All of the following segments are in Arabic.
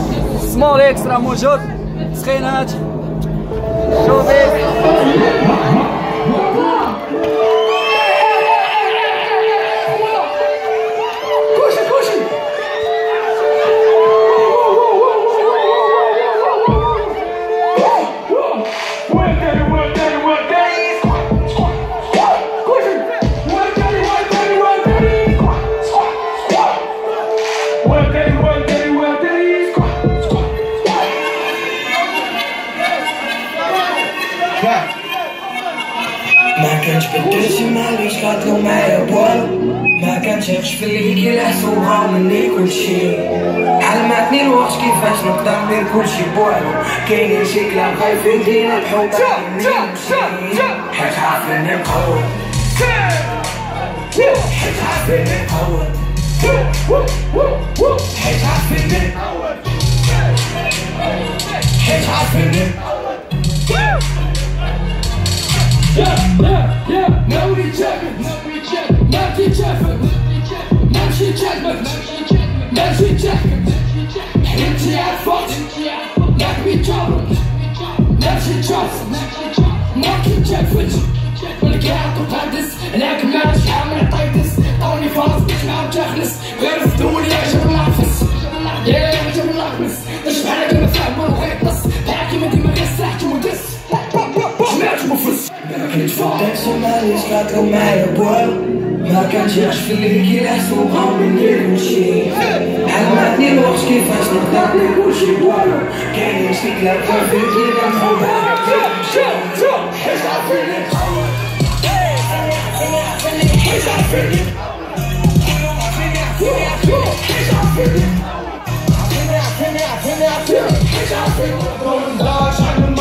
سمول اكس راه موجود، سخينات شوبيز. ما كانش بدلت ماليش قاتلو معايا والو، ما كنشيخش في اللي كيلحسو بغاو مني كلشي، علمتني الوقت كيفاش نقدر ندير كلشي بوالو، كاينين شي كلاب خايفين دينا الحب حيت عارفيني مقود، حيت عارفيني مقود، حيت عارفيني حيت عارفيني. ناوي تشافك نمشي تشافك نمشي تشافك نمشي تشافك حياتي عالفوق ناكبي تشافك نمشي تشافك ناكي تشافك ولكن تقدس لكن ما شحال من عطيتس طوني فاص باش نعاود تخلص غير فدولي عجب العفس يا عجب العفس تشبح لك المفاهم وغير نص تحكي ما ديما غير ساحتي ودس سمعت مفس داكشي ماليش قاتلو معايا بوالو، ما كنشيخش في اللي كيلحسو بغاو مني كلشي، علمتني الوقت كيفاش نقدر ندير كلشي بوالو، كاينين شي كلاب خايفين دينا الحب حيت عارفيني مقود، حيت عارفيني حيت عارفيني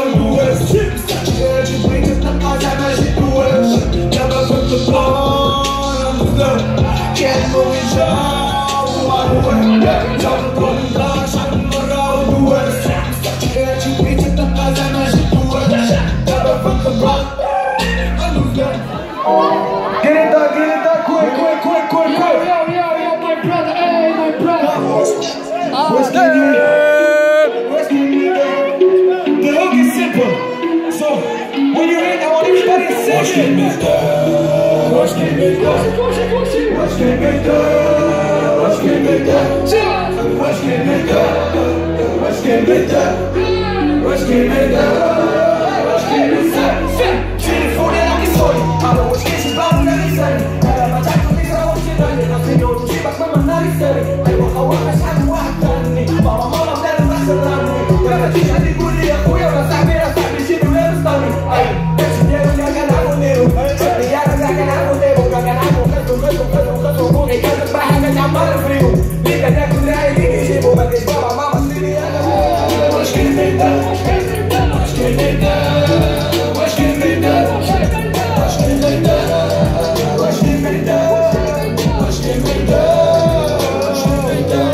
Watch me make that, watch me make that, watch me make that, watch me make that, watch me make that, watch me make that, watch me make that, watch me make that. Telefone na kisoli, albo łaskieś babu na lisani, ale ma tak to nie grało się dalej, na synu tu się mama na lisani, albo hałaka szan wahtani, mama wtedy zasadani, ja dziś ani guli ja chuja na sobie się nie wstani, aj,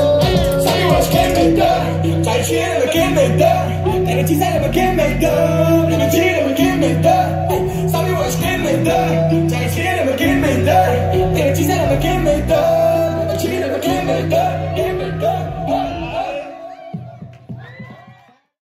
can't make that.